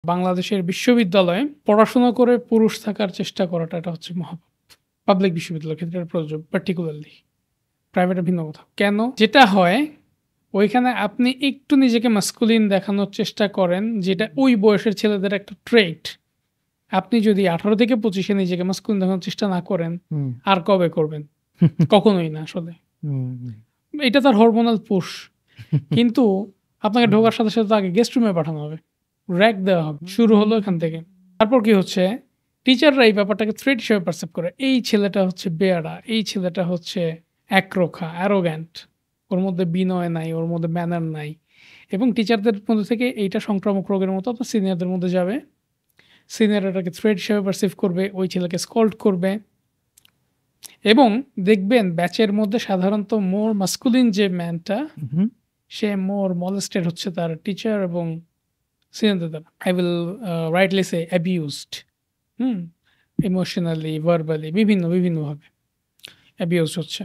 বাংলাদেশের বিশ্ববিদ্যালয়ে পড়াশোনা করে পুরুষ থাকার চেষ্টা করাটা এটা হচ্ছে মহাপাপ। পাবলিক বিশ্ববিদ্যালয়ের ক্ষেত্রে এটা প্রযোজ্য পার্টিকুলারলি। প্রাইভেটে ভিন্ন কথা। কেন? যেটা হয় ওইখানে আপনি একটু নিজেকে মাস্কুলিন দেখানোর চেষ্টা করেন যেটা ওই বয়সের ছেলেদের একটা ট্রেট। আপনি যদি 18 থেকে 25 এ নিজেকে মাস্কুলিন দেখানোর চেষ্টা না করেন, হুম। আর কবে করবেন? কখনোই না আসলে। হুম। এটা তার হরমোনাল পুশ। কিন্তু আপনাকে ঢোকার সাথে, সাথে তাকে গেস্ট রুমে পাঠানো হবে। র‍্যাক দেওয়া হবে। শুরু হলো এখান থেকে। তারপর কি হচ্ছে? টিচাররা এই ব্যাপারটাকে থ্রেট হিসেবে পারসেপ্ট করে। এই ছেলেটা হচ্ছে বেয়াড়া, এই ছেলেটা হচ্ছে একরোখা, অ্যারোগ্যান্ট। ওর মধ্যে বিনয় নাই, ওর মধ্যে ম্যানার নাই। এবং টিচারদের মধ্যে থেকে এইটা সংক্রামক রোগের মতো আপনার সিনিয়রদের মধ্যে যাবে। সিনিয়ররা এটাকে থ্রেট হিসেবে পারসিভ করবে, ওই ছেলেকে স্কল্ড করবে। এবং দেখবেন ব্যাচের মধ্যে সাধারণত মোর মাস্কুলিন যে ম্যানটা, হুম। সে মোর মলেস্টেড হচ্ছে তার টিচার এবং সিনিয়রদের দ্বারা। I will rightly say abused. Hmm? Emotionally, verbally বিভিন্নভাবে অ্যাবিউজড হচ্ছে।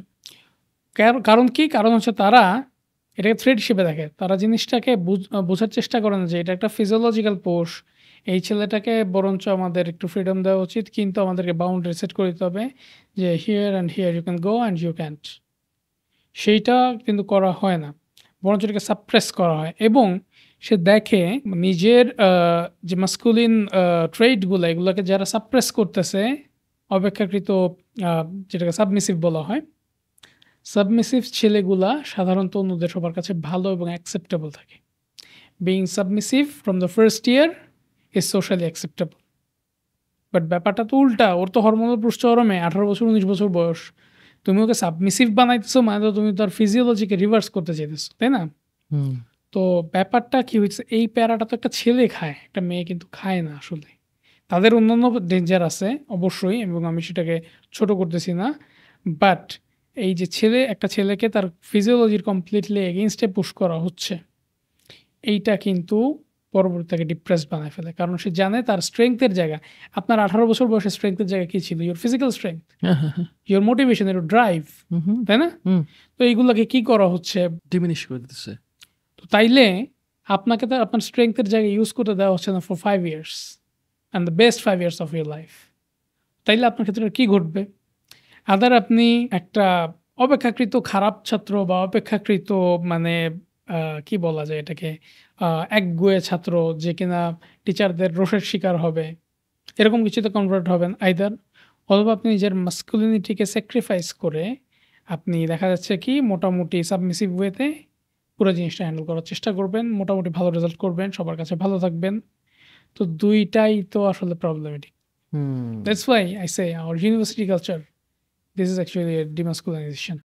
কারণ কি? কারণ হচ্ছে তারা এটাকে থ্রেট হিসেবে দেখে। তারা জিনিসটাকে বোঝার চেষ্টা করে না যে এটা একটা ফিজিওলজিক্যাল পুশ। এই ছেলেটাকে বরঞ্চ আমাদের একটু ফ্রিডম দেওয়া উচিত। কিন্তু আমাদেরকে বাউন্ডারি সেট করে দিতে হবে যে here and here you can go and you can't. সেইটা কিন্তু করা হয় না। বরঞ্চ এটাকে সাপ্রেস করা হয় এবং সে দেখে নিজের যে মাস্কুলিন ট্রেইট গুলা এগুলাকে যারা সাপ্রেস করতেছে অপেক্ষাকৃত যেটাকে সাবমিসিভ বলা হয়। সাবমিসিভ ছেলেগুলা সাধারণত অন্যদের সবার কাছে ভালো এবং অ্যাকসেপ্টেবল থাকে। Being submissive from the first year is socially acceptable. But ব্যাপারটা তো উল্টা। ওর তো হরমোনাল পুশ চরমে 18 বছর 19 বছর বয়স। তুমি ওকে সাবমিসিভ বানাইতেছো মানে তো তুমি তার ফিজিওলজিকে রিভার্স করতে চাইতেছো, তাই না? হুম। তো ব্যাপারটা কি হইছে, এই প্যারাটা তো একটা ছেলে খায়, একটা মেয়ে কিন্তু খায় না আসলে। তাদের অন্যান্য ডেঞ্জার আছে অবশ্যই এবং আমি সেটাকে ছোট করতেছি না। বাট এই যে একটা ছেলেকে তার ফিজিওলজির কমপ্লিটলি এগেইনস্ট এ পুশ করা হচ্ছে, এইটা কিন্তু পরবর্তীতে তাকে ডিপ্রেসড বানায় ফেলে। কারণ সে জানে তার স্ট্রেংথ এর জায়গা। আপনার 18 বছর বয়সে স্ট্রেংথ এর জায়গা কি ছিল? Your physical strength, your motivation, your drive, hmm. তাই না? হুম। তো এইগুলাকে কি করা হচ্ছে? ডিমিনিশ করে দিতেছে। তো তাইলে আপনাকে তো আপনার স্ট্রেংথ এর জায়গায় ইউজ করতে দেওয়া হচ্ছে না for 5 years and the best 5 years of your life. তাইলে আপনার ক্ষেত্রে কি ঘটবে? আদার আপনি একটা অপেক্ষাকৃত খারাপ ছাত্র বা অপেক্ষাকৃত মানে কি বলা যায় এটাকে? একগুঁয়ে ছাত্র যে কিনা টিচারদের রোষের শিকার হবে। এরকম কিছুতে কনভার্ট হবেন আইদার, অথবা আপনি নিজের মাস্কুলিনিটিকে স্যাক্রিফাইস করে আপনি দেখা যাচ্ছে কি মোটামুটি সাবমিসিভ ওয়েতে পুরো জিনিসটা হ্যান্ডেল করার চেষ্টা করবেন। মোটামুটি ভালো রেজাল্ট করবেন, সবার কাছে ভালো থাকবেন। তো ২ টাই তো আসলে problematic. Hmm. That's why I say our university culture, this is actually a demasculinization.